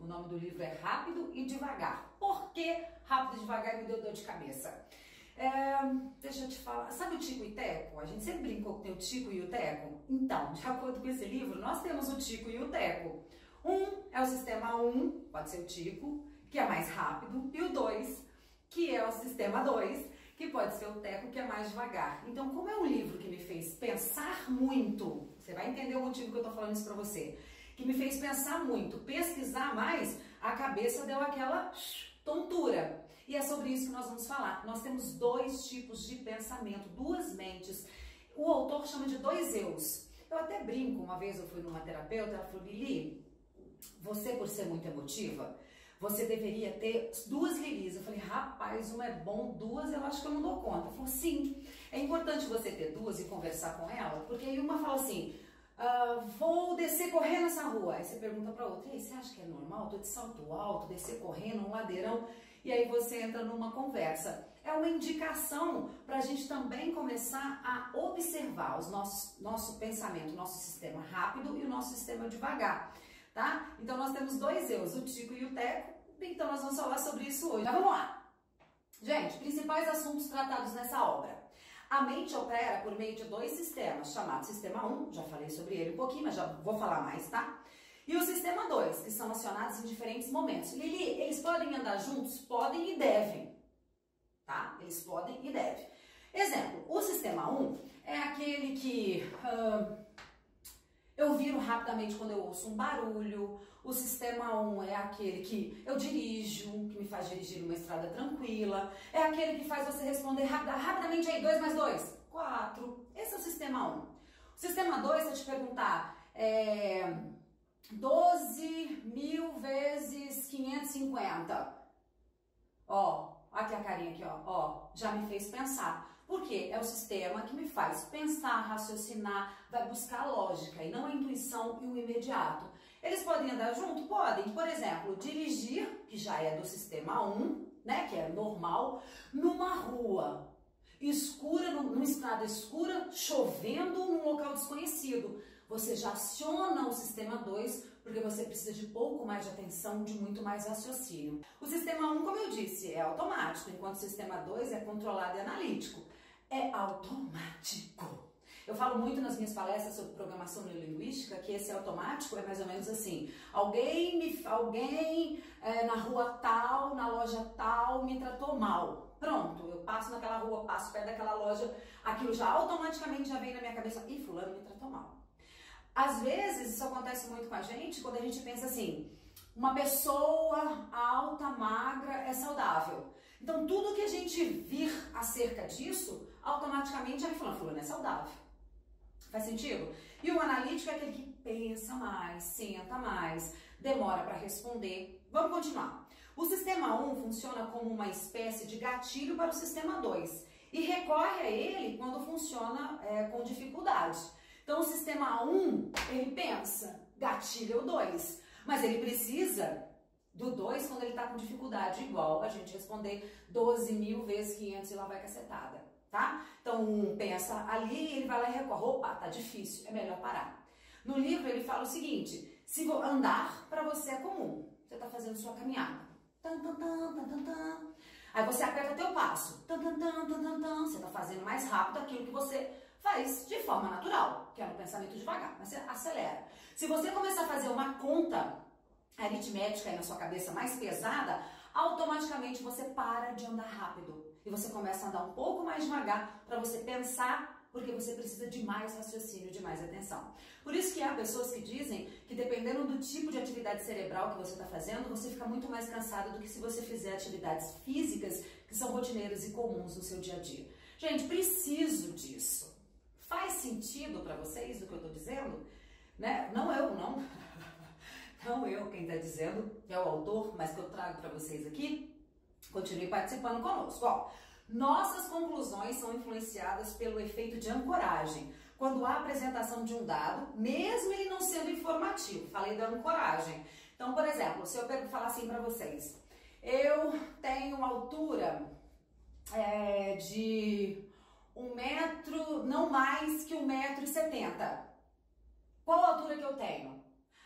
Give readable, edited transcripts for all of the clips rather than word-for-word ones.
O nome do livro é Rápido e Devagar. Por que Rápido e Devagar me deu dor de cabeça? Deixa eu te falar, sabe o Tico e Teco? A gente sempre brincou que tem o Tico e o Teco. Então, de acordo com esse livro, nós temos o Tico e o Teco. Um é o sistema 1, pode ser o Tico, que é mais rápido, e o 2, que é o sistema 2, que pode ser o Teco, que é mais devagar. Então, como é um livro que me fez pensar muito, você vai entender o motivo que eu tô falando isso pra você, que me fez pensar muito, pesquisar mais, a cabeça deu aquela tontura. E é sobre isso que nós vamos falar. Nós temos dois tipos de pensamento, duas mentes. O autor chama de dois eus. Eu até brinco, uma vez eu fui numa terapeuta, ela falou, Lili, você por ser muito emotiva, você deveria ter duas Lilis. Eu falei, rapaz, uma é bom, duas eu acho que eu não dou conta. Ela falou, sim, é importante você ter duas e conversar com ela, porque aí uma fala assim, vou descer correndo essa rua. Aí você pergunta pra outra, e aí, você acha que é normal? Tô de salto alto, descer correndo, um ladeirão. E aí você entra numa conversa. É uma indicação para a gente também começar a observar nosso pensamento, nosso sistema rápido e o nosso sistema devagar, tá? Então nós temos dois eus, o Tico e o Teco, então nós vamos falar sobre isso hoje. Mas vamos lá! Gente, principais assuntos tratados nessa obra. A mente opera por meio de dois sistemas, chamados Sistema 1, já falei sobre ele um pouquinho, mas já vou falar mais, tá? E o Sistema 2, que são acionados em diferentes momentos. Lili, eles podem andar juntos? Podem e devem, tá? Eles podem e devem. Exemplo, o Sistema 1 é aquele que eu viro rapidamente quando eu ouço um barulho. O Sistema 1 é aquele que eu dirijo, que me faz dirigir numa estrada tranquila. É aquele que faz você responder rapidamente aí, 2 mais 2, 4. Esse é o Sistema 1. O Sistema 2, se eu te perguntar, 12.000 vezes 550. Ó, aqui a carinha aqui, ó, já me fez pensar. Por quê? É o sistema que me faz pensar, raciocinar, vai buscar lógica e não a intuição e o imediato. Eles podem andar junto? Podem. Por exemplo, dirigir, que já é do Sistema 1, né, que é normal, numa rua escura, numa estrada escura, chovendo num local desconhecido. Você já aciona o Sistema 2 porque você precisa de pouco mais de atenção, de muito mais raciocínio. O Sistema 1, como eu disse, é automático, enquanto o Sistema 2 é controlado e analítico. É automático. Eu falo muito nas minhas palestras sobre programação neurolinguística que esse automático é mais ou menos assim. Alguém na rua tal, na loja tal, me tratou mal. Pronto, eu passo naquela rua, passo perto daquela loja, aquilo já automaticamente já vem na minha cabeça, ih, fulano me tratou mal. Às vezes isso acontece muito com a gente quando a gente pensa assim, uma pessoa alta, magra é saudável. Então tudo que a gente vir acerca disso, automaticamente já vem falando, fulano é saudável. Faz sentido? E o analítico é aquele que pensa mais, senta mais, demora para responder. Vamos continuar. O Sistema 1 funciona como uma espécie de gatilho para o Sistema 2 e recorre a ele quando funciona com dificuldade. Então o Sistema 1, ele pensa, gatilho é o 2, mas ele precisa do 2 quando ele está com dificuldade, igual a gente responder 12.000 vezes 500 e lá vai cacetada. Tá? Então, um pensa ali, ele vai lá e recorre. Opa, tá difícil, é melhor parar. No livro ele fala o seguinte, se andar para você é comum, você tá fazendo sua caminhada. Tan, tan, tan, tan, tan, tan. Aí você aperta teu passo. Tan, tan, tan, tan, tan, tan. Você tá fazendo mais rápido aquilo que você faz de forma natural, que é no pensamento devagar, mas você acelera. Se você começar a fazer uma conta aritmética aí na sua cabeça mais pesada, automaticamente você para de andar rápido e você começa a andar um pouco mais devagar para você pensar, porque você precisa de mais raciocínio, de mais atenção. Por isso que há pessoas que dizem que dependendo do tipo de atividade cerebral que você está fazendo, você fica muito mais cansado do que se você fizer atividades físicas que são rotineiras e comuns no seu dia a dia. Gente, preciso disso. Faz sentido para vocês o que eu estou dizendo? Né? Não eu quem está dizendo, é o autor, mas que eu trago para vocês aqui. Continue participando conosco. Ó, nossas conclusões são influenciadas pelo efeito de ancoragem. Quando há apresentação de um dado, mesmo ele não sendo informativo, falei da ancoragem. Então, por exemplo, se eu falar assim para vocês, eu tenho uma altura de 1 metro, não mais que 1,70 m. Qual a altura que eu tenho?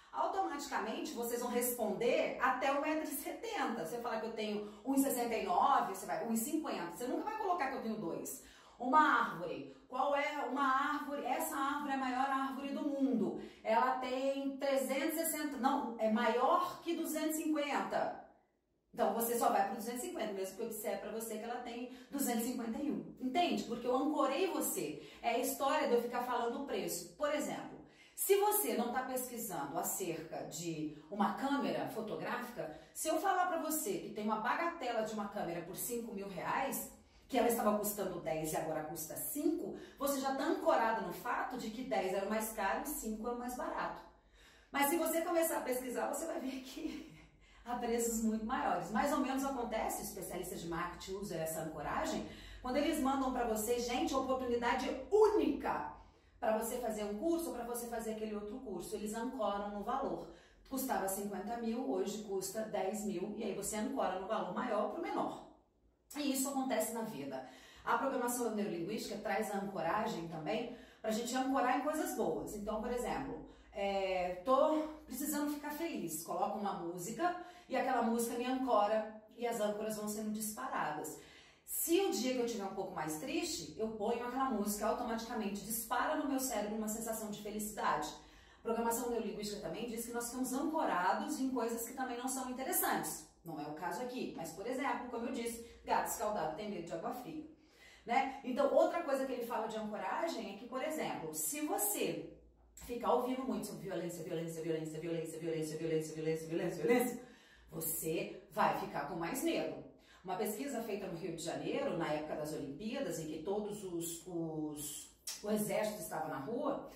automaticamente vocês vão responder até 1,70 m. Você falar que eu tenho 1,69 m, você vai 1,50 m. Você nunca vai colocar que eu tenho 2. Uma árvore. Qual é uma árvore? Essa árvore é a maior árvore do mundo. Ela tem 360, não, é maior que 250. Então você só vai para 250, mesmo que eu disser para você que ela tem 251. Entende? Porque eu ancorei você. É a história de eu ficar falando o preço. Por exemplo, se você não está pesquisando acerca de uma câmera fotográfica, se eu falar para você que tem uma bagatela de uma câmera por R$5.000, que ela estava custando 10 e agora custa 5, você já está ancorado no fato de que 10 era o mais caro e 5 é o mais barato. Mas se você começar a pesquisar, você vai ver que há preços muito maiores. Mais ou menos acontece, especialistas de marketing usam essa ancoragem, quando eles mandam para você, gente, oportunidade única para você fazer um curso ou para você fazer aquele outro curso. Eles ancoram no valor. Custava 50 mil, hoje custa 10 mil, e aí você ancora no valor maior para o menor. E isso acontece na vida. A programação neurolinguística traz a ancoragem também para a gente ancorar em coisas boas. Então, por exemplo, tô precisando ficar feliz, coloco uma música e aquela música me ancora e as âncoras vão sendo disparadas. Se o dia que eu estiver um pouco mais triste, eu ponho aquela música, automaticamente dispara no meu cérebro uma sensação de felicidade. A programação neurolinguística também diz que nós ficamos ancorados em coisas que também não são interessantes. Não é o caso aqui, mas, por exemplo, como eu disse, gato escaldado tem medo de água fria. Né? Então, outra coisa que ele fala de ancoragem é que, por exemplo, se você ficar ouvindo muito sobre violência, violência, violência, violência, violência, violência, violência, violência, violência, você vai ficar com mais medo. Uma pesquisa feita no Rio de Janeiro, na época das Olimpíadas, em que todos o exército estava na rua,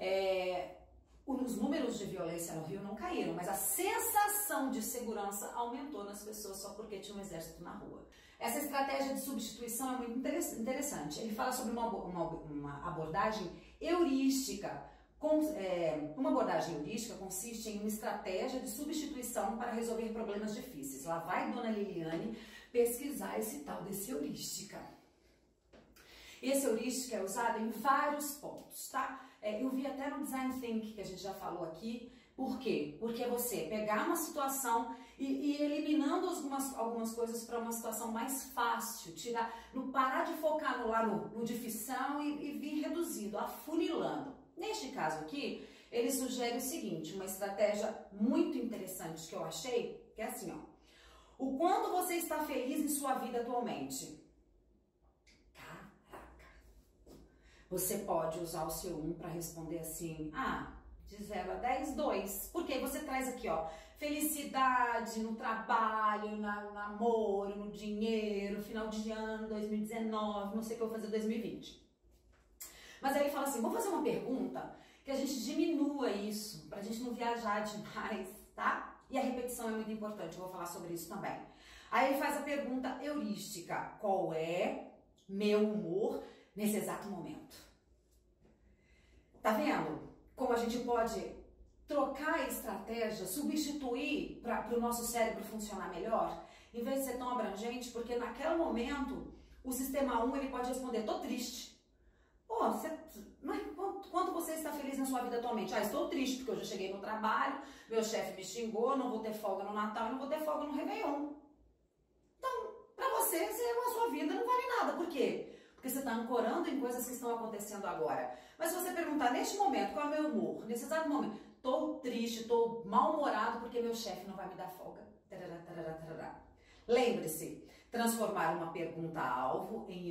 os números de violência no Rio não caíram, mas a sensação de segurança aumentou nas pessoas só porque tinha um exército na rua. Essa estratégia de substituição é muito interessante. Ele fala sobre uma abordagem heurística. Uma abordagem heurística consiste em uma estratégia de substituição para resolver problemas difíceis. Lá vai Dona Liliane pesquisar esse tal desse heurística. Esse heurística é usado em vários pontos, tá? Eu vi até no Design Think, que a gente já falou aqui. Por quê? Porque é você pegar uma situação e ir eliminando algumas coisas para uma situação mais fácil, parar de focar no dificção e vir reduzindo, afunilando. Neste caso aqui, ele sugere o seguinte, uma estratégia muito interessante que eu achei, que é assim, ó. O quanto você está feliz em sua vida atualmente? Caraca! Você pode usar o seu 1 para responder assim, de 0 a 10, 2. Porque você traz aqui, ó, felicidade no trabalho, no namoro, no dinheiro, final de ano, 2019, não sei o que eu vou fazer em 2020. Mas aí ele fala assim, vamos fazer uma pergunta que a gente diminua isso, pra gente não viajar demais, tá? E a repetição é muito importante, eu vou falar sobre isso também. Aí ele faz a pergunta heurística, qual é meu humor nesse exato momento? Tá vendo como a gente pode trocar a estratégia, substituir para o nosso cérebro funcionar melhor? Em vez de ser tão abrangente, porque naquele momento o sistema 1 ele pode responder, tô triste. Pô, mas quanto você está feliz na sua vida atualmente? Estou triste porque eu já cheguei no trabalho, meu chefe me xingou, não vou ter folga no Natal e não vou ter folga no Réveillon. Então, para você, a sua vida não vale nada. Por quê? Porque você está ancorando em coisas que estão acontecendo agora. Mas se você perguntar, neste momento, qual é o meu humor? Nesse exato momento, estou triste, estou mal-humorado porque meu chefe não vai me dar folga. Tarará, tarará, tarará. Lembre-se, transformar uma pergunta-alvo em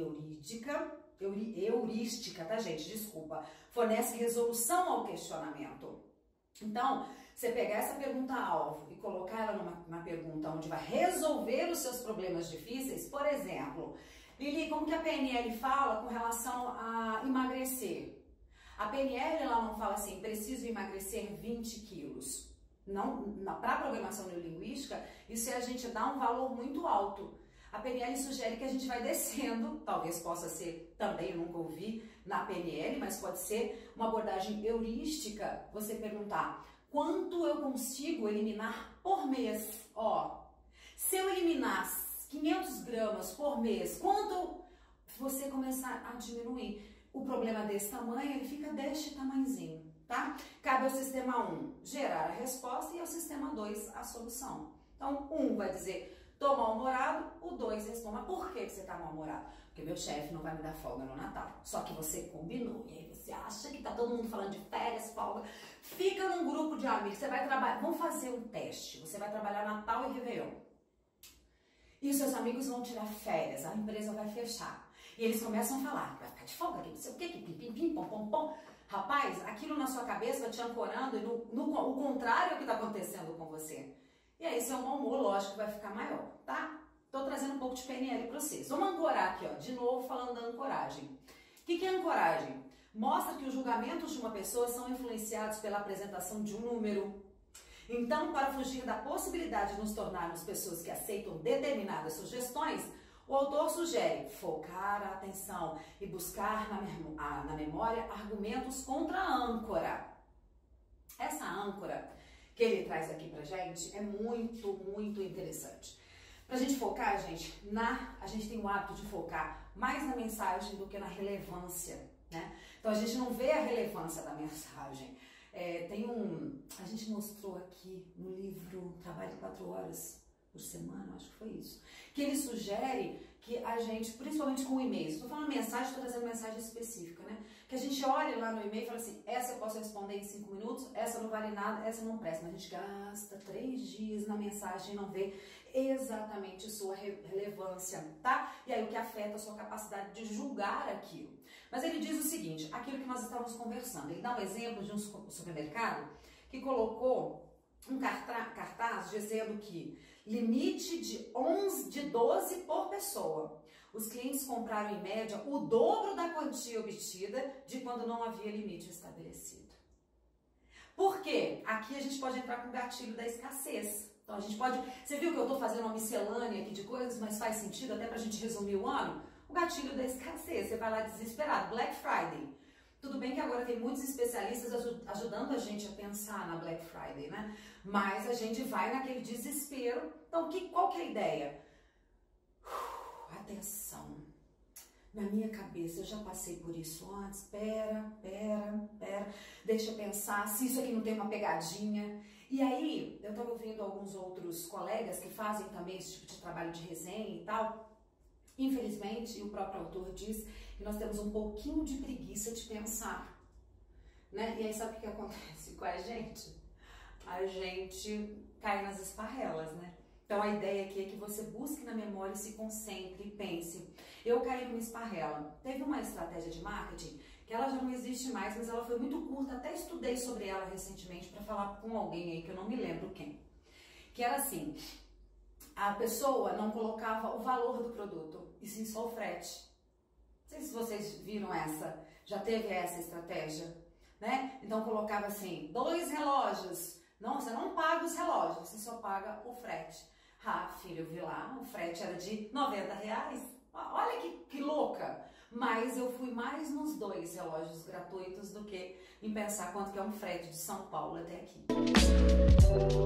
heurística, tá, gente? Desculpa. Fornece resolução ao questionamento. Então, você pegar essa pergunta-alvo e colocar ela numa pergunta onde vai resolver os seus problemas difíceis, por exemplo, Lili, como que a PNL fala com relação a emagrecer? A PNL, ela não fala assim, preciso emagrecer 20 quilos. Para a programação neurolinguística, isso é a gente dar um valor muito alto. A PNL sugere que a gente vai descendo, talvez possa ser também, eu nunca ouvi na PNL, mas pode ser uma abordagem heurística, você perguntar quanto eu consigo eliminar por mês. Ó, se eu eliminar 500 gramas por mês, quanto você começar a diminuir? O problema desse tamanho, ele fica deste tamanhozinho. tá? Cabe ao sistema 1 gerar a resposta e ao sistema 2 a solução. Então, 1 vai dizer, tô mal-humorado, o 2 responde, mas por que você tá mal-humorado? Porque meu chefe não vai me dar folga no Natal. Só que você combinou, e aí você acha que tá todo mundo falando de férias, folga, fica num grupo de amigos, você vai trabalhar, vamos fazer um teste, você vai trabalhar Natal e Réveillon. E os seus amigos vão tirar férias, a empresa vai fechar. E eles começam a falar, vai ficar de folga aqui, não sei o que, pim, pim, pim, pom, pom, pom. Rapaz, aquilo na sua cabeça vai te ancorando e o contrário é o que está acontecendo com você. E aí seu mau humor, lógico, vai ficar maior, tá? Tô trazendo um pouco de PNL para vocês. Vamos ancorar aqui, ó, de novo falando da ancoragem. O que é ancoragem? Mostra que os julgamentos de uma pessoa são influenciados pela apresentação de um número. Então, para fugir da possibilidade de nos tornarmos pessoas que aceitam determinadas sugestões, o autor sugere focar a atenção e buscar na memória argumentos contra a âncora. Essa âncora que ele traz aqui pra gente é muito, muito interessante. Pra gente focar, gente, a gente tem o hábito de focar mais na mensagem do que na relevância, né? Então a gente não vê a relevância da mensagem. A gente mostrou aqui no livro Trabalho 4 horas por semana, acho que foi isso, que ele sugere que a gente, principalmente com e-mails, estou falando mensagem, estou trazendo mensagem específica, né? Que a gente olhe lá no e-mail e fala assim, essa eu posso responder em 5 minutos, essa não vale nada, essa não presta. Mas a gente gasta 3 dias na mensagem e não vê exatamente sua relevância, tá? E aí o que afeta a sua capacidade de julgar aquilo. Mas ele diz o seguinte, aquilo que nós estávamos conversando, ele dá um exemplo de um supermercado que colocou um cartaz dizendo que limite de 12 por pessoa. Os clientes compraram em média o dobro da quantia obtida de quando não havia limite estabelecido. Por quê? Aqui a gente pode entrar com o gatilho da escassez. Então a gente pode... Você viu que eu estou fazendo uma miscelânea aqui de coisas, mas faz sentido até para a gente resumir o ano? O gatilho da escassez. Você vai lá desesperado. Black Friday. Tudo bem que agora tem muitos especialistas ajudando a gente a pensar na Black Friday, né? Mas a gente vai naquele desespero. Então, qual que é a ideia? Atenção. Na minha cabeça, eu já passei por isso antes. Pera. Deixa eu pensar se isso aqui não tem uma pegadinha. E aí, eu estava ouvindo alguns outros colegas que fazem também esse tipo de trabalho de resenha e tal. Infelizmente, o próprio autor diz que nós temos um pouquinho de preguiça de pensar, né? E aí sabe o que acontece com a gente? A gente cai nas esparrelas, né? Então a ideia aqui é que você busque na memória e se concentre e pense. Eu caí numa esparrela. Teve uma estratégia de marketing que ela já não existe mais, mas ela foi muito curta, até estudei sobre ela recentemente para falar com alguém aí que eu não me lembro quem. Que era assim, a pessoa não colocava o valor do produto, e sim só o frete. Não sei se vocês viram já teve essa estratégia, né? Então colocava assim, 2 relógios. Não, você não paga os relógios, você só paga o frete. Ah, filho, eu vi lá, o frete era de R$90. Olha que louca! Mas eu fui mais nos 2 relógios gratuitos do que em pensar quanto que é um frete de São Paulo até aqui.